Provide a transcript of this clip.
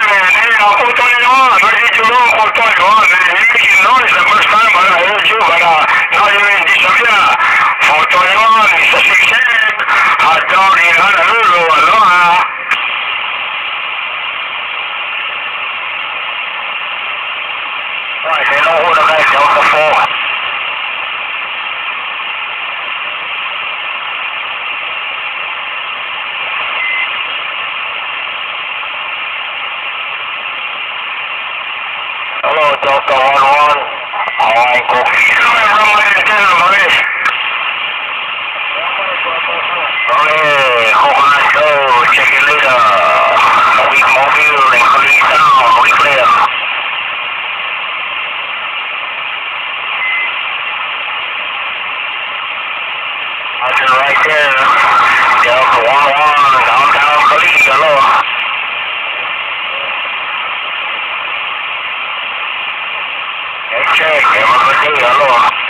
It's the first time I heard you, but now you're in disappear. For 21, it's a 6-8. Hot dog in Honolulu, aloha. Right, they know who the guy Delta 4. Hello, Delta 11. Hawaii Coffee. You know I run my antenna, Maurice. Okay, Coconut Show. Check it later. Weak Mobile and Police Town. We clear. Nothing right there. Delta 11. Downtown Police. Hello. Check, have a good day, hello.